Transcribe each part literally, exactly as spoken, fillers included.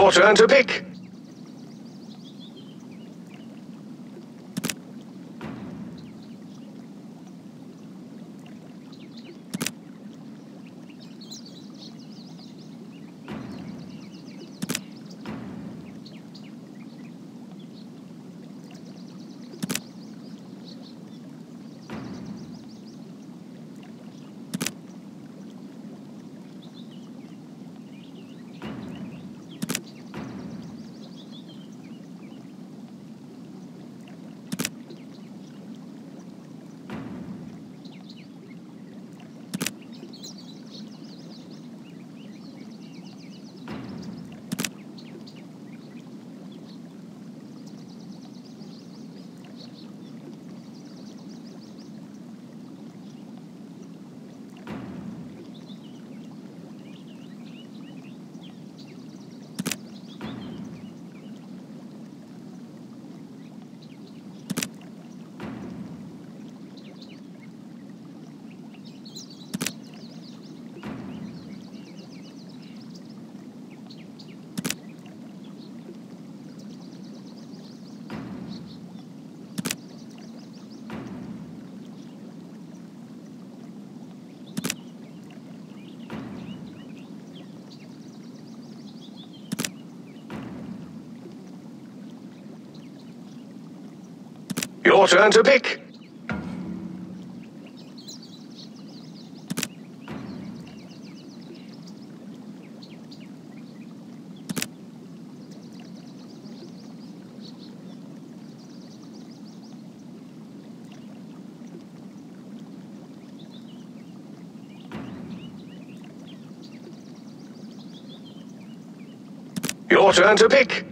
Your turn to pick. Your turn to pick. Your turn to pick.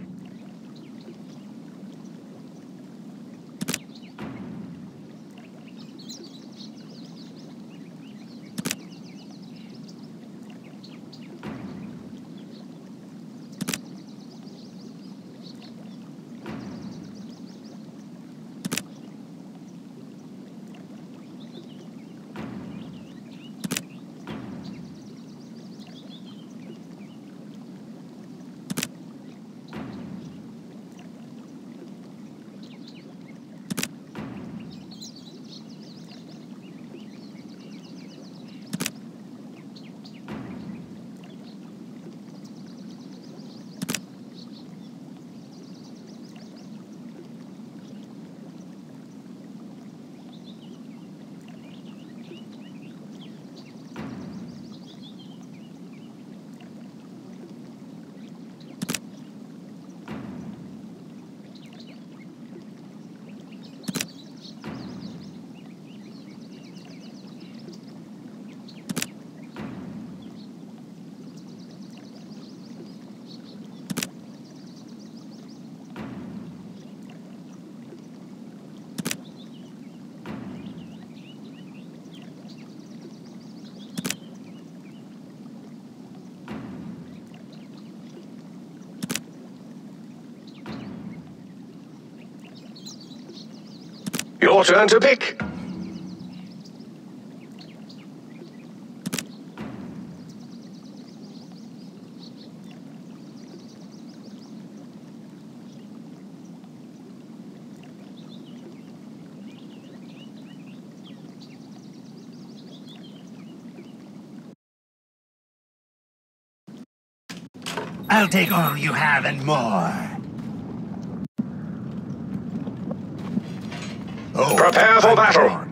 Your turn to pick. I'll take all you have and more. Oh, prepare for I'm battle. gone.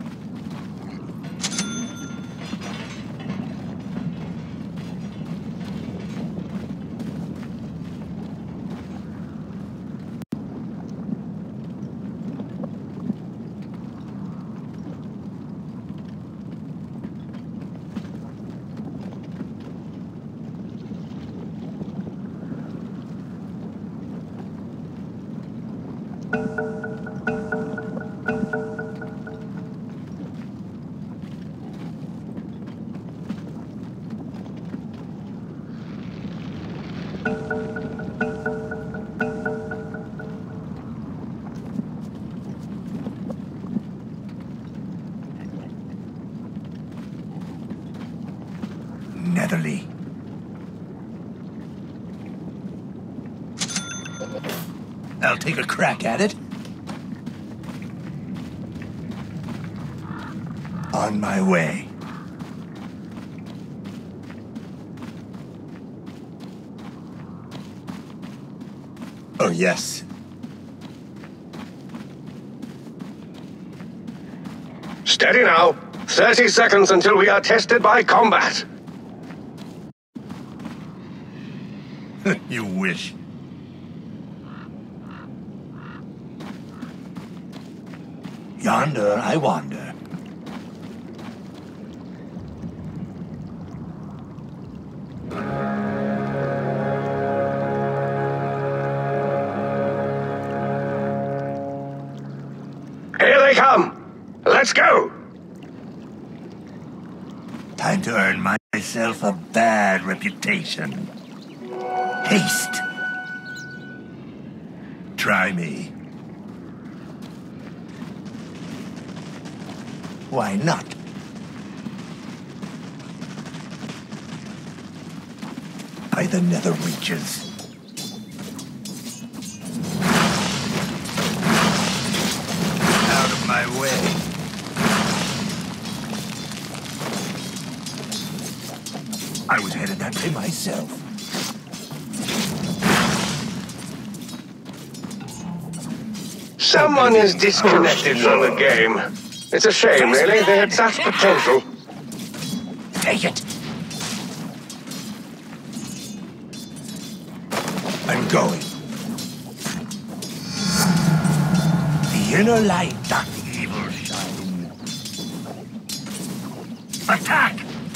Netherly. take a crack at it. On my way. Oh, yes. Steady now. Thirty seconds until we are tested by combat. You wish. Yonder I wander. Here they come. Let's go. Time to earn myself a bad reputation. Haste. Try me. Why not? By the nether reaches. Out of my way. I was headed that way myself. Someone is disconnected from the game. It's a shame, really. They had such potential. Take it. I'm going. The inner light doth evil shine. Attack!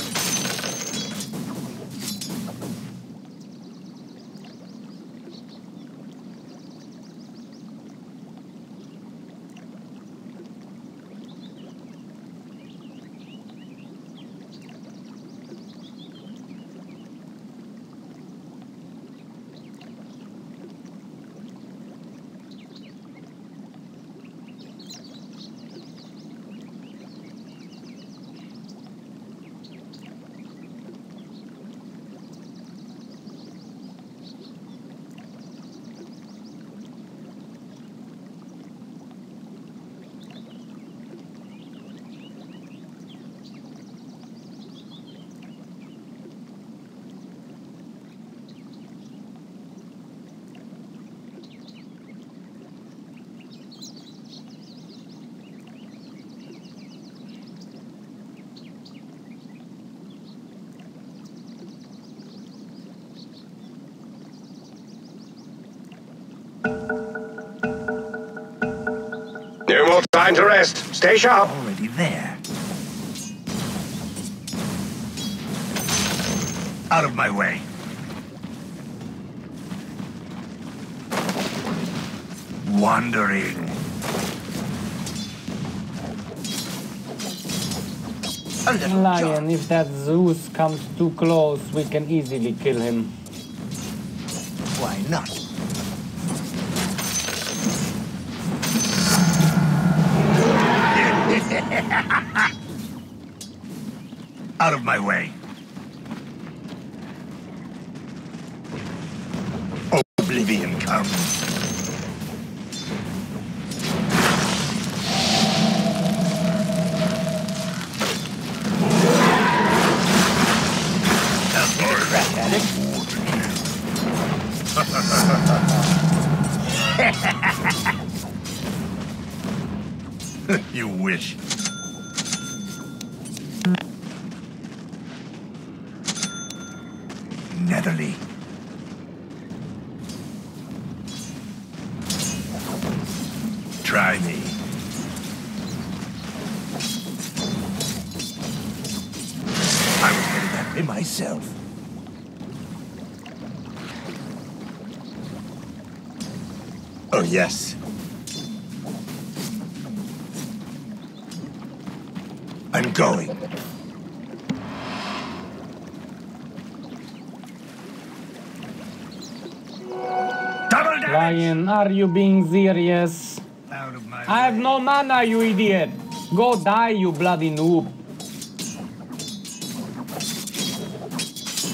No more time to rest. Stay sharp. Already there. Out of my way. Wandering. A little Lion, jog. if that Zeus comes too close, we can easily kill him. Why not? Out of my way. Oblivion comes. Crack at it. You wish. Netherly. Try me. I was headed that way myself. Oh, yes. I'm going. Double damage! Lion, are you being serious? Out of my I have way. no mana, you idiot! Go die, you bloody noob!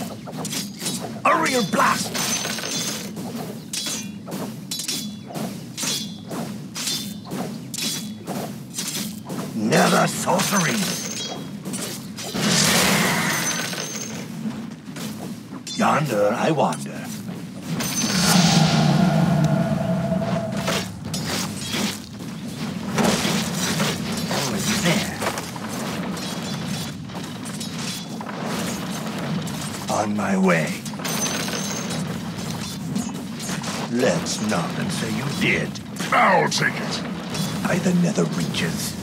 A real blast! other sorceries. Yonder I wander. Already there. On my way. Let's not and say you did. I'll take it. By the nether reaches.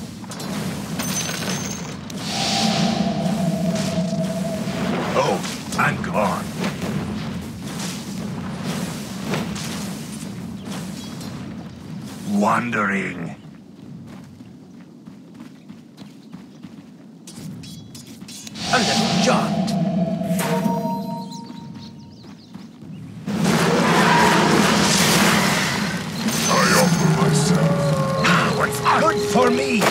Oh, I'm gone. Wandering. A little jaunt. I offer myself. What's good for me?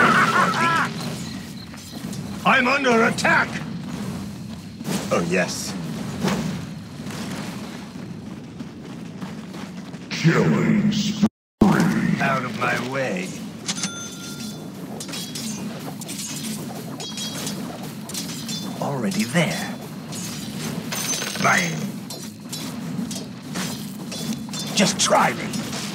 I'm under attack. Oh, yes. Killing spree. Out of my way. Already there. Mine. Just try me.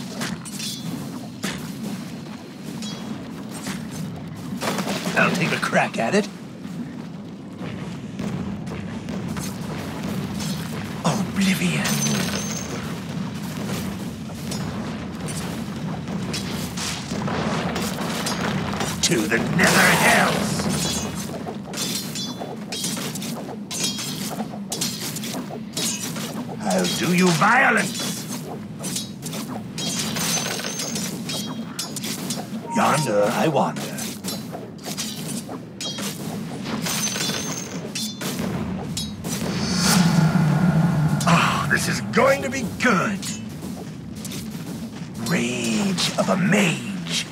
I'll take a crack at it. Oblivion. To the nether hells. I'll do you violence. Yonder I wander. This is going to be good. Rage of a mage.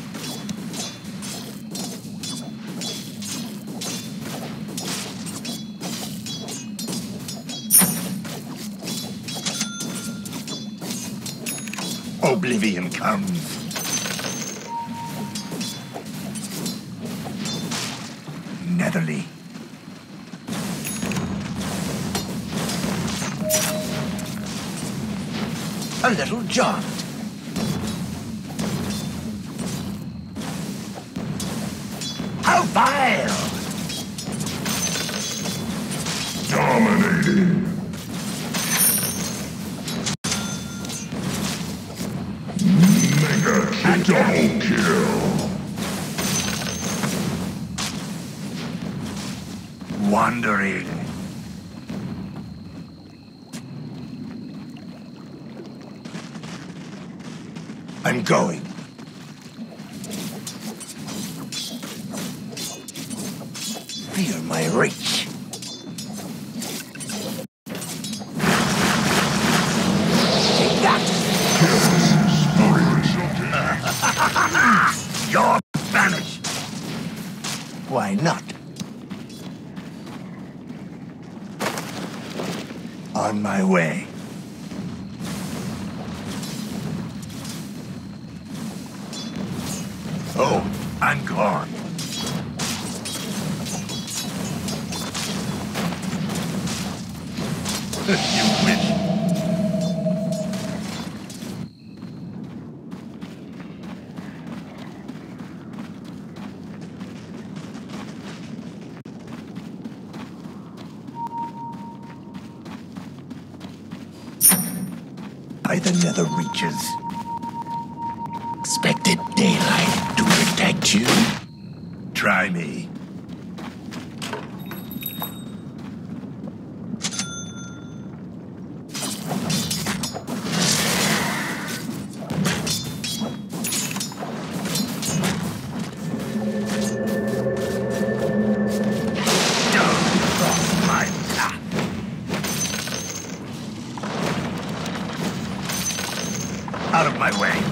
Oblivion comes. Netherly. A little jaunt. How vile! Dominating. Mega double kill. Wandering. I'm going. Fear my reach. Take that! You're banished. Why not? On my way. Oh, I'm gone. You wish. By the nether reaches. Expected daylight to protect you. Try me. Out of my way.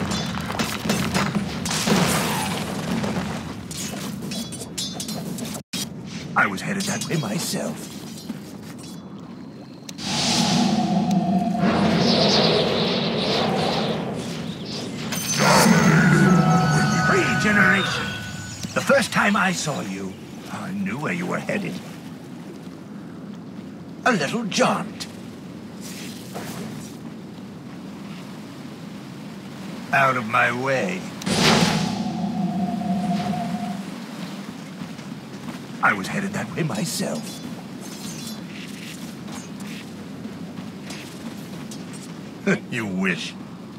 I was headed that way myself. Regeneration. The first time I saw you, I knew where you were headed. A little jaunt. Out of my way. I was headed that way myself. You wish.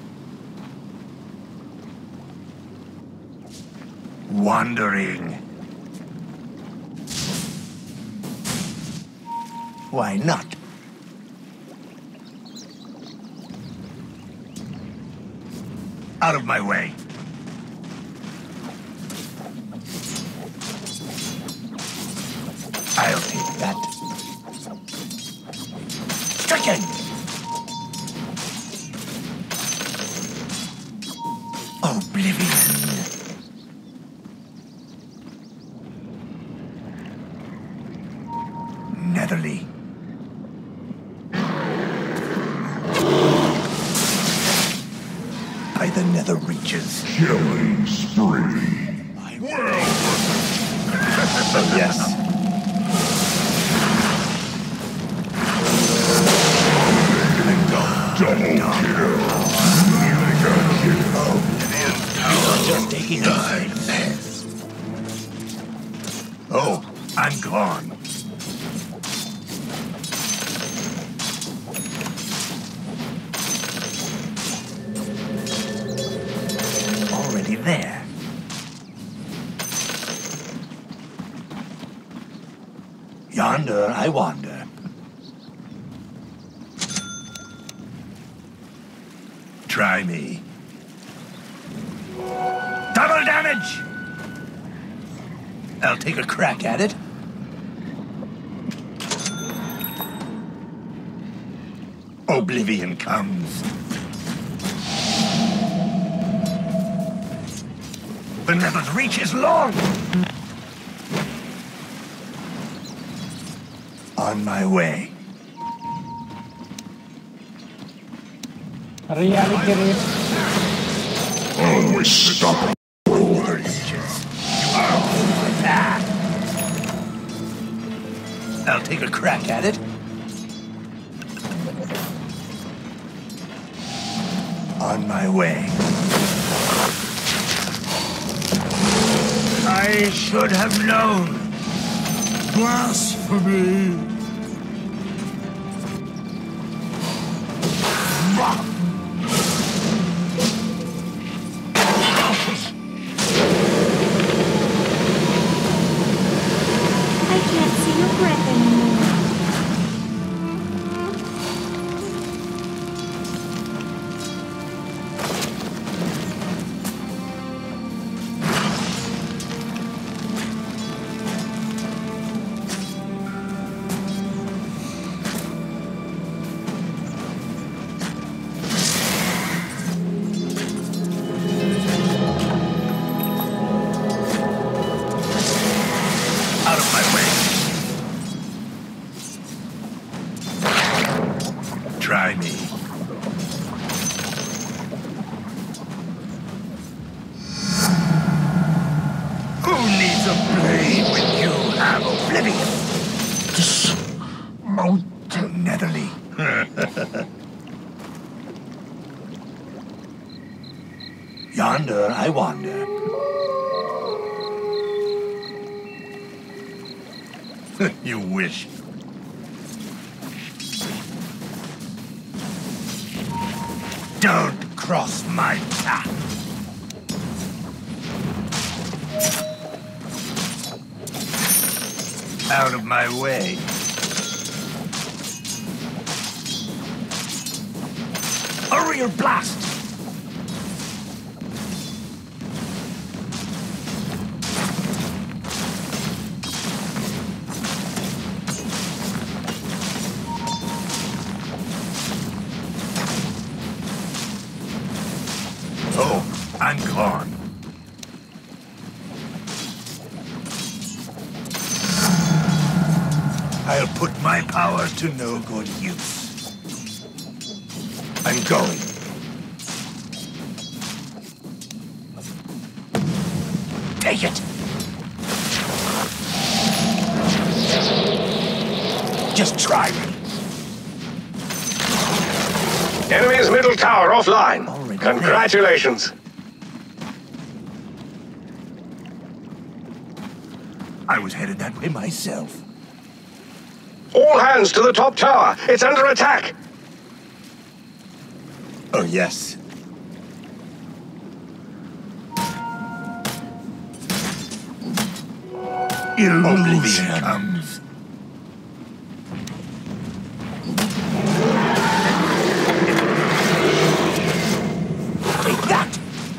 Wandering. Why not? Out of my way. I'll take that. Stricken! Oblivion. Netherly. By the nether reaches. Killing spree. Well, Oh, yes. double kill. Mega kill. You're just taking time. Oh, I'm gone. Already there. Yonder I wander. Try me. Double damage! I'll take a crack at it. Oblivion comes. The nether's reach is long! On my way. Reality Rift. Always stop. Nether leeches. You are my path. I'll take a crack at it. On my way. I should have known. Blasphemy. I can't see your breath anymore. Out of my way. Try me. Who needs a blade when you have oblivion? Mountain Netherly. Yonder I wander. You wish. Don't cross my path. Out of my way. A real blast! Oh, I'm gone. I'll put my power to no good use. I'm going. Take it! Just try me. Enemy's middle tower offline. Already Congratulations. I was headed that way myself. All hands to the top tower. It's under attack. Oh, yes. Oblivion comes. Take that!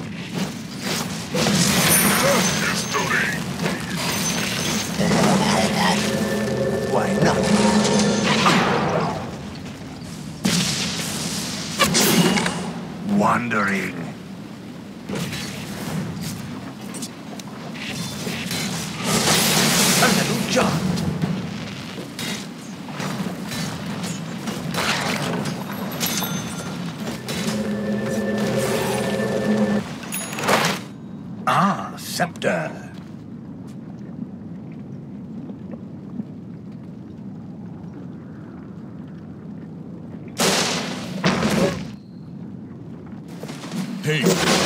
Why not? Wandering. A little jaunt. Ah, scepter. Hey.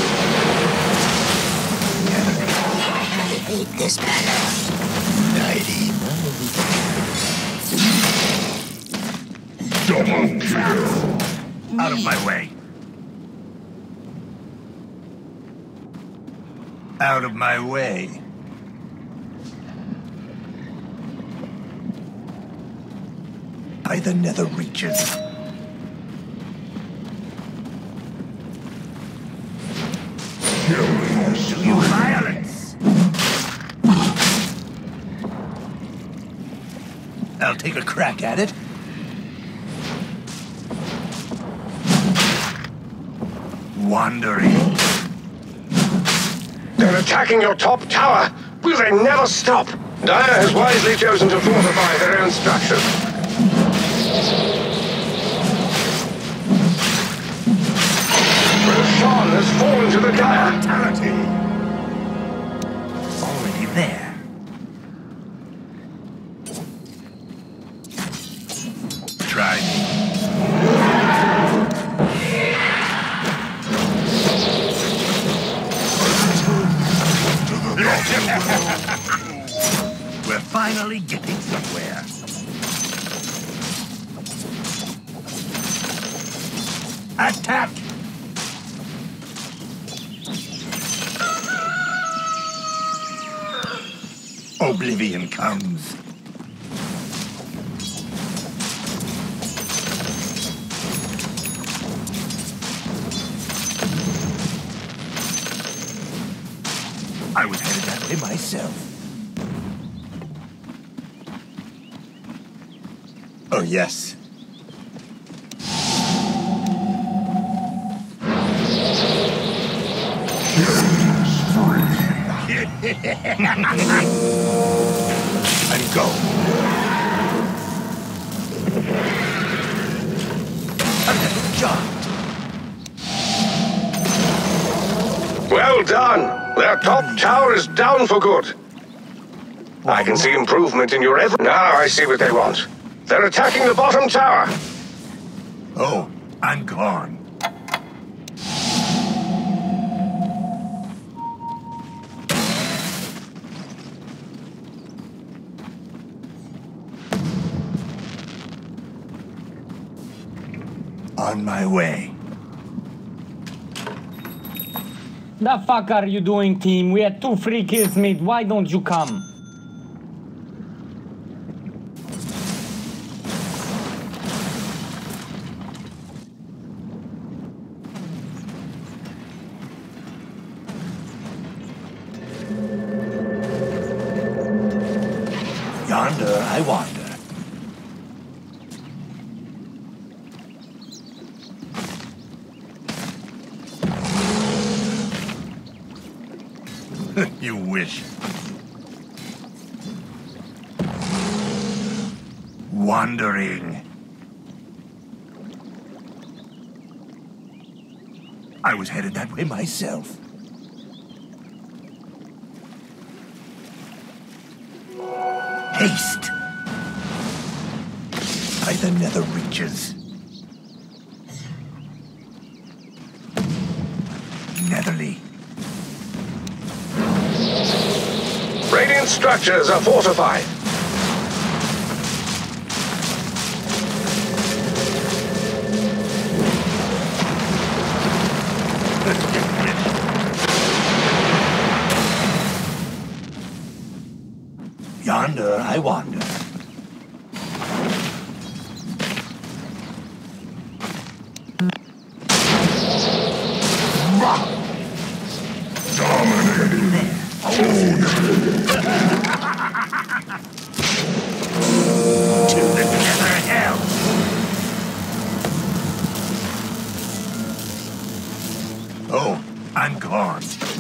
I hate this battle. Nighty. Double kill. Out of my way. Out of my way. By the nether reaches. Do you violence? I'll take a crack at it. Wandering. They're attacking your top tower. Will they never stop? Dire has wisely chosen to fortify their own structures. Roshan has fallen to the Dire. Fatality. Already there. Try me. We're finally getting somewhere. Attack! Oblivion comes. I was headed that way myself. Oh, yes. And go. A little jaunt. Well done. Their top tower is down for good. I can see improvement in your every... Now I see what they want. They're attacking the bottom tower. Oh, I'm gone. On my way. The fuck are you doing, team? We had two free kills, mate. Why don't you come? Yonder I wander. You wish. Wandering. I was headed that way myself. Haste. the nether reaches. Netherly. Radiant structures are fortified. Yonder I wander. To the nether hell. Oh, I'm gone.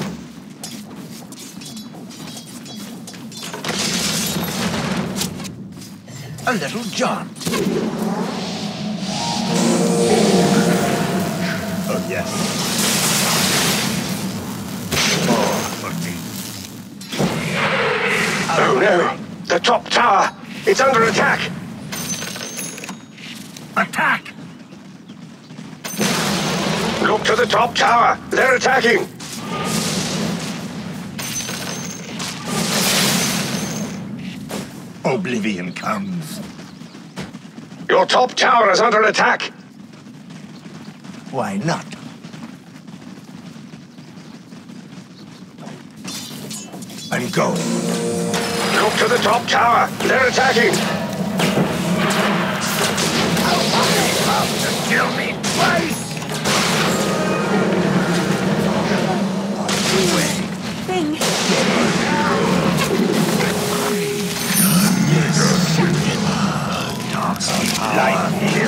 A little jaunt. Oh, yes. More for me. Oh no! The top tower! It's under attack! Attack! Look to the top tower! They're attacking! Oblivion comes. Your top tower is under attack! Why not? I'm going. Look to the top tower! They're attacking! To kill me twice! Thing. Like you.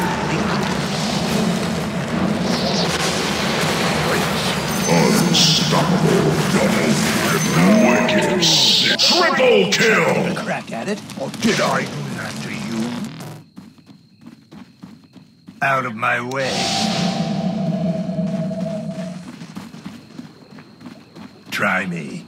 Unstoppable double wicked six. Triple kill! A crack at it, or did I do that to you? Out of my way. Try me.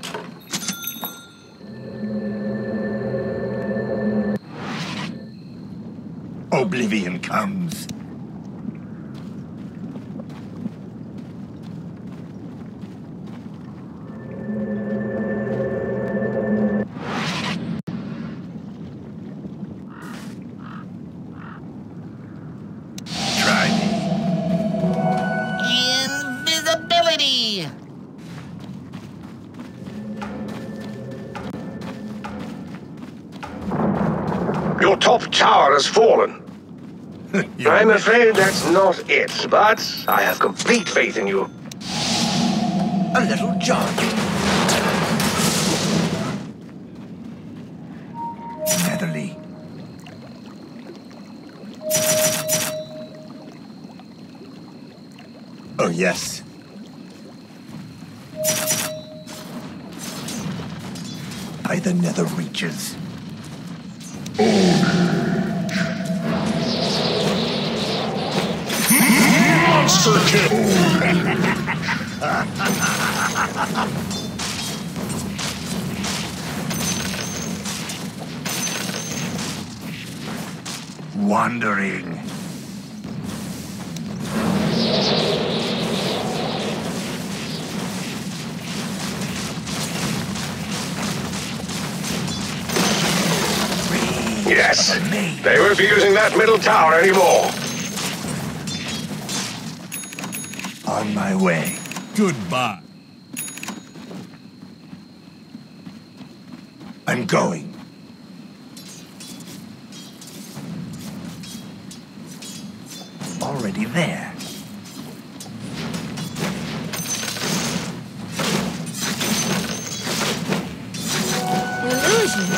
Oblivion comes. Try me. Invisibility! Your top tower has fallen. You're I'm a- afraid that's not it, but I have complete faith in you. A little jaunt. Netherly. Oh, yes. By the nether reaches. Monster kill! Wandering. Yes, they won't be using that middle tower anymore. On my way. Goodbye. I'm going. Already there. Illusion.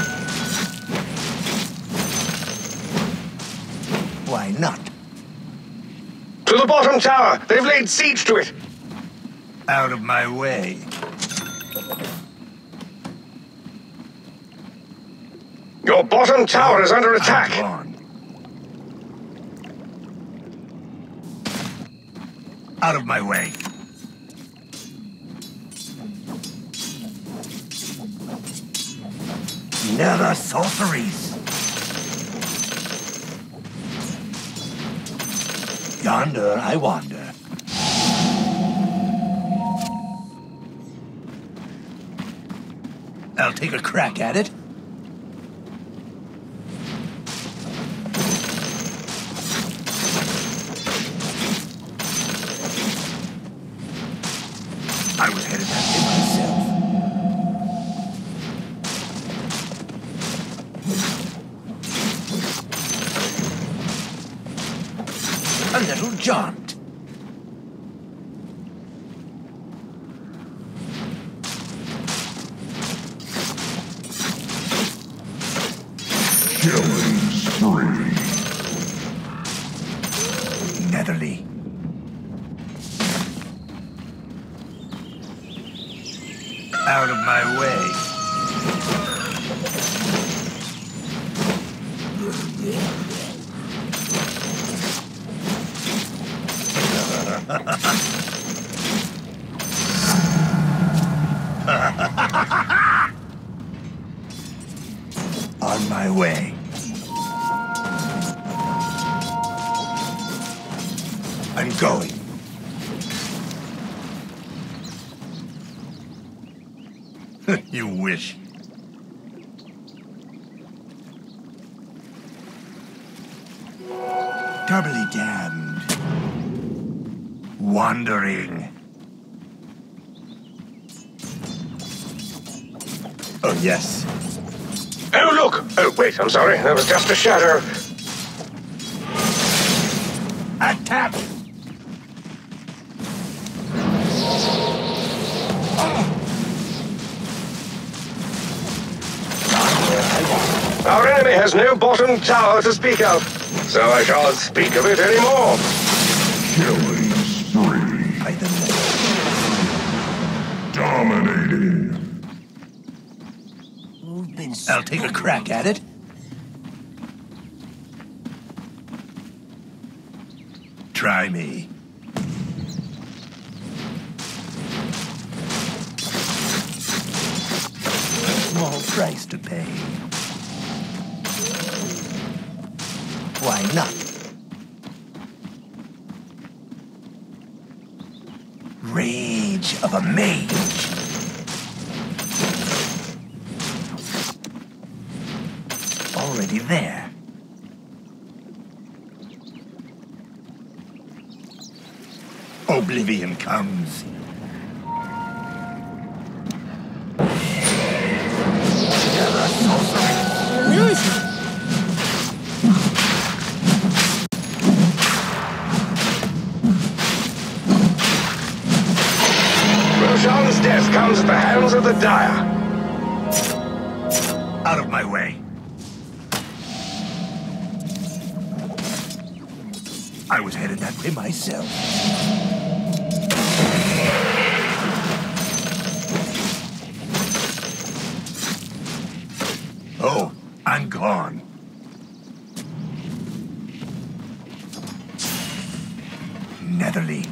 Why not? To the bottom tower! They've laid siege to it! Out of my way. Your bottom tower is under attack! I'm gone. Out of my way. Nether sorceries. Yonder I wander. I'll take a crack at it. I was headed that way myself. A little jaunt. Killing spree. Netherly. Out of my way. On my way. I'm going. You wish. Doubly damned. Wandering. Oh, yes. Oh, look! Oh, wait, I'm sorry. That was just a shadow. Attack! Our enemy has no bottom tower to speak of, so I shan't speak of it anymore. Killing spree. By the Dominating. You've been I'll take a crack at it. Try me. A small price to pay. Why not? Rage of a mage. Already there. Oblivion comes. Roshan's death comes at the hands of the Dire. Out of my way. I was headed that way myself. Oh, I'm gone. Netherly.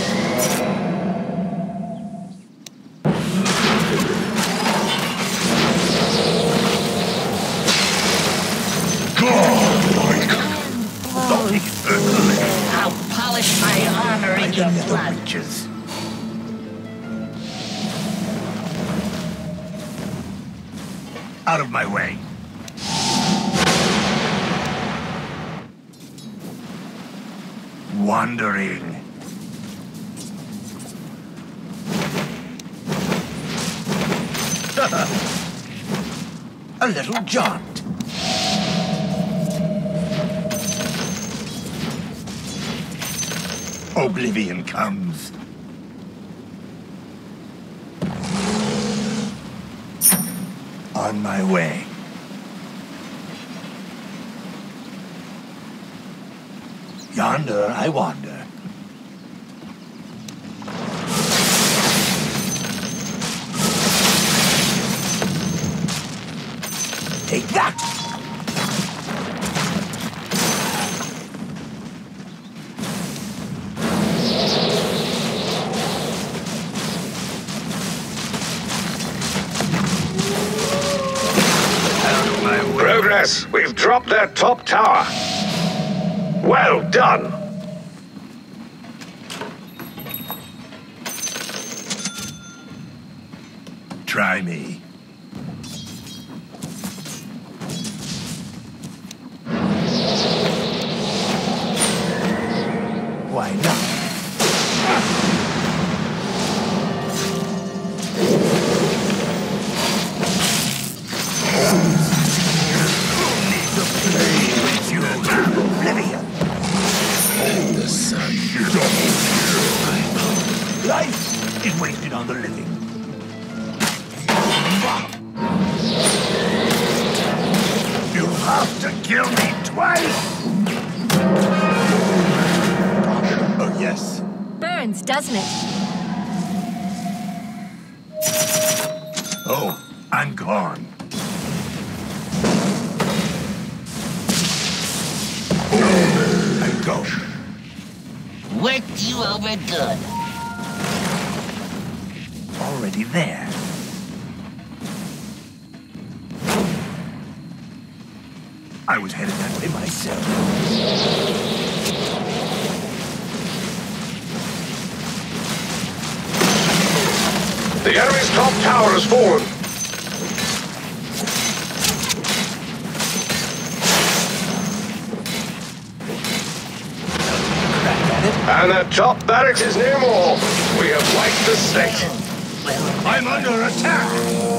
Godlike. Don't take it personally. I'll polish my armor in The your nether blood. reaches. Out of my way. Wandering. A little jaunt. Oblivion comes. On my way. Yonder I wander. Take that! Out of my way. Progress. We've dropped their top tower. Well done. try me. Why not? The sun. Life is wasted on the living. You have to kill me twice! Oh, yes. Burns, doesn't it? Oh, I'm gone. I go. Worked you over good. Already there. I was headed that way myself. The enemy's top tower has fallen. And the top barracks is near more. We have wiped the state. I'm under attack!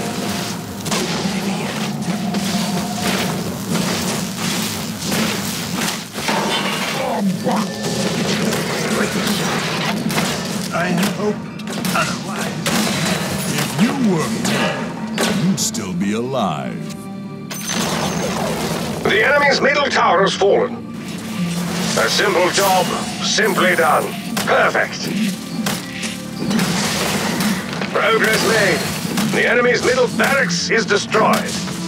I hope otherwise. If you were dead, you'd still be alive. The enemy's middle tower has fallen. A simple job, simply done. Perfect. Progress made. The enemy's middle barracks is destroyed.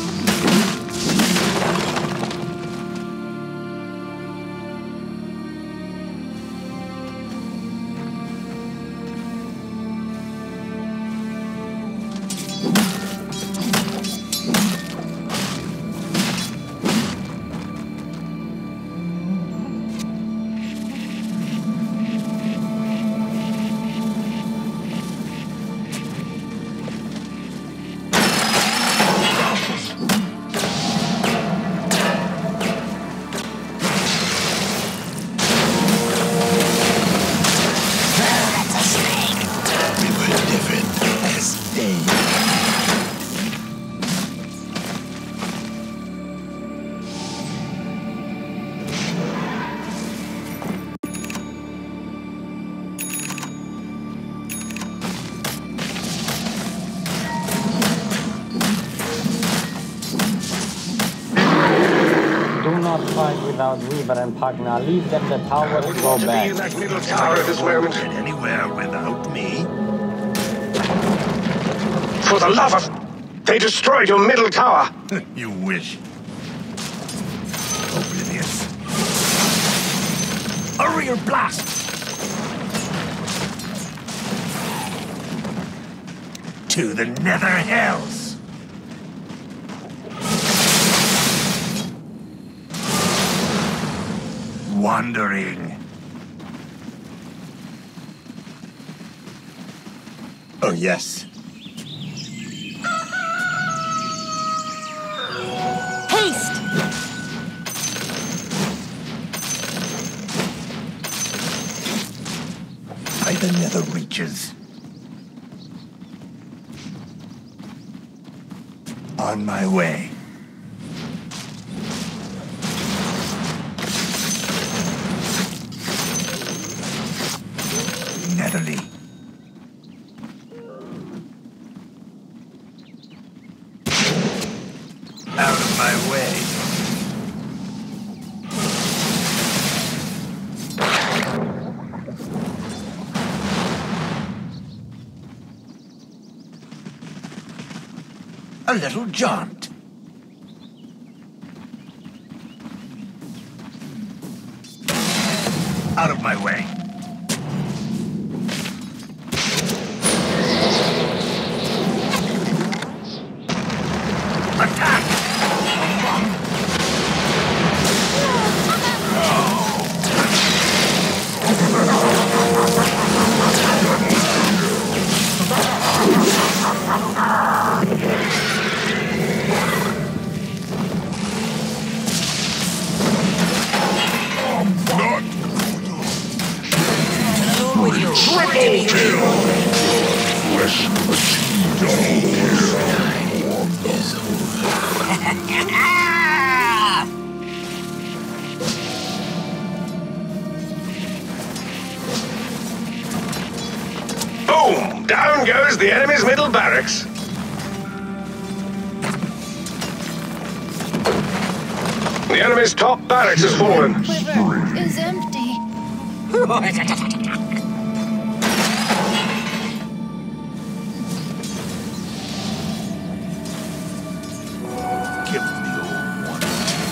Fight without Weaver and Pagna. Leave them the tower I to wouldn't go want to be back. in that middle tower at this moment. Get anywhere without me? For the love of... They destroyed your middle tower. You wish. Oblivious. A rear blast! To the nether hells! Wandering. Oh, yes. Haste! By the nether reaches. On my way. Netherly. Out of my way. A little jaunt. Out of my way. Attack! the enemy's middle barracks. The enemy's top barracks has fallen. Quiver is empty. Give him the old one.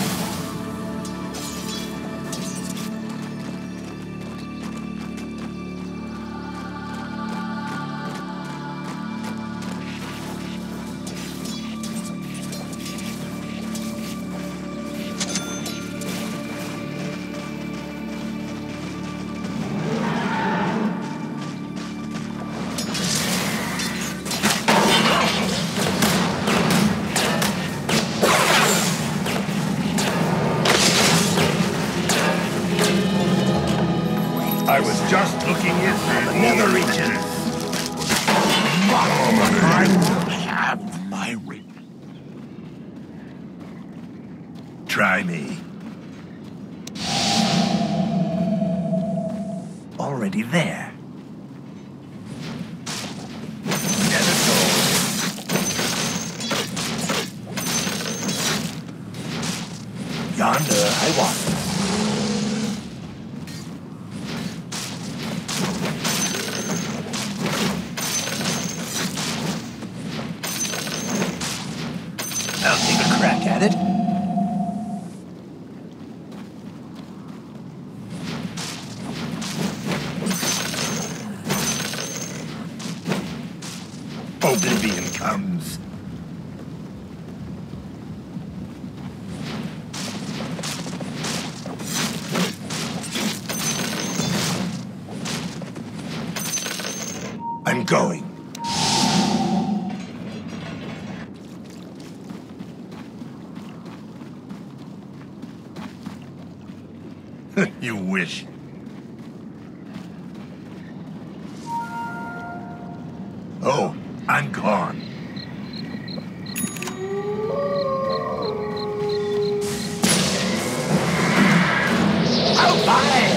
I was just looking in the nether regions. I will have my ring. Try me. Already there. Nether gold. Yonder I want. I'll take a crack at it. Oblivion comes. I'm going. You wish. Oh, I'm gone. Oh, bye!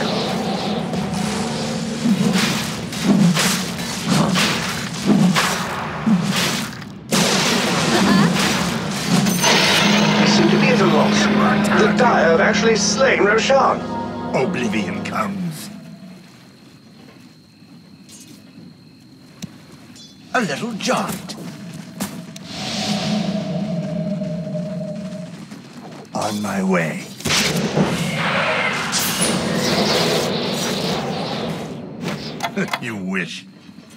I seem to be at a loss. The Dire have actually slain Roshan. Oblivion comes. A little jaunt. On my way. You wish.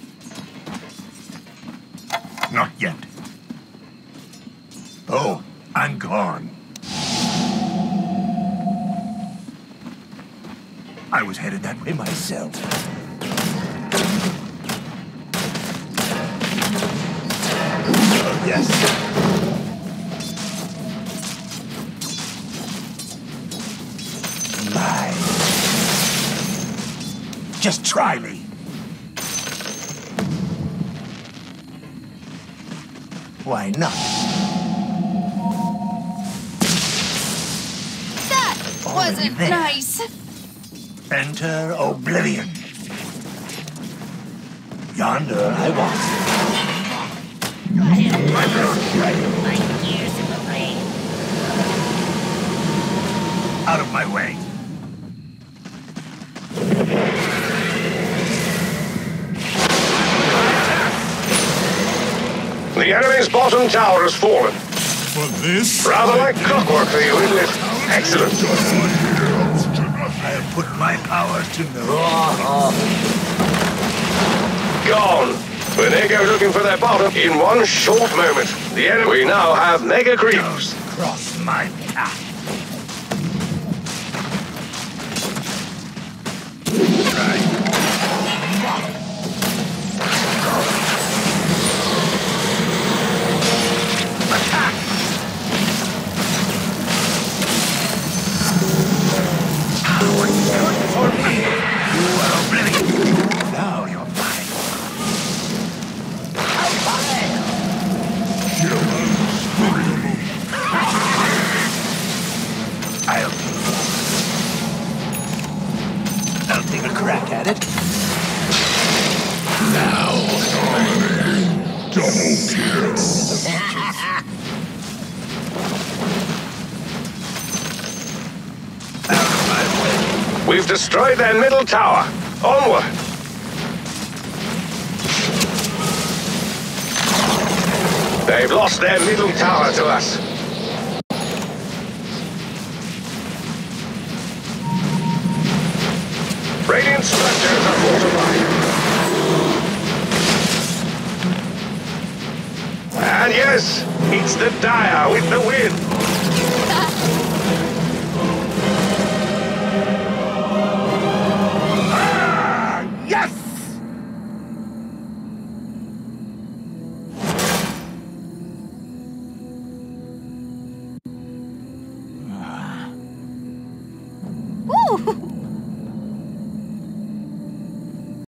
Not yet. Oh, I'm gone. I was headed that way myself. Oh, yes. My. Just try me. Why not? That Already wasn't there. nice. Enter Oblivion. Yonder I walk. I am my my years in the rain. Out of my way. The enemy's bottom tower has fallen. For this, Rather like clockwork for you, isn't it? Excellent. I have put my power to no. Gone. When they go looking for their bottom in one short moment, the enemy we now have mega creeps. Cross my path. Right. Attack! Good for me. You are Oblivion. Now you're mine. I'll fire. I'll. I'll take a crack at it. We've destroyed their middle tower. Onward! They've lost their middle tower to us. Radiant structures are fortified. And yes, it's the Dire with the win. Ah, yes! Ooh.